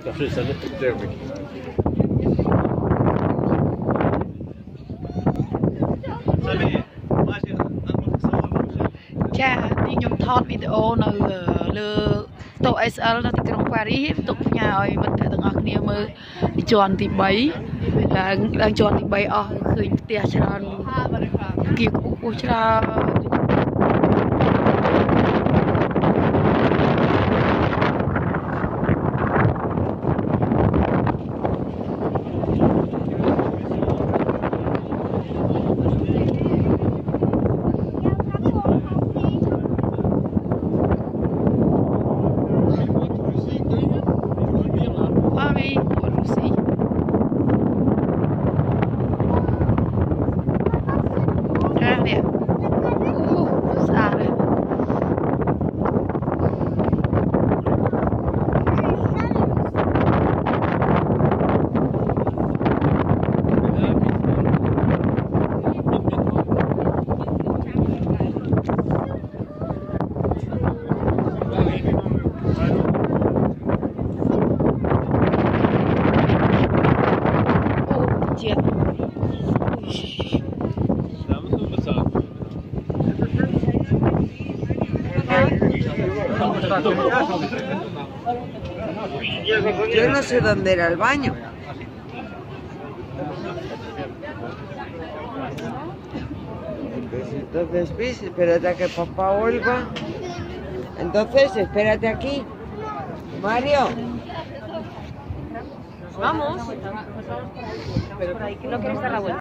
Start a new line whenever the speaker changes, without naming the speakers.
Cha đi nhung thọt videoនៅលើតូ SL នៅទីក្រុងប៉ារីសទុកផ្ញើឲ្យមិត្តភក្តិទាំងអស់គ្នាមើលជាន់ទី3ឡើងជាន់ទី3អស់ឃើញផ្ទះច្រើនគៀកខ្ពស់ច្រើន
Yo no sé dónde era el baño. Pues entonces, ¿ves? Espérate a que papá vuelva. Entonces, espérate aquí. Mario.
Vamos. Pero por ahí que no quieres dar la vuelta.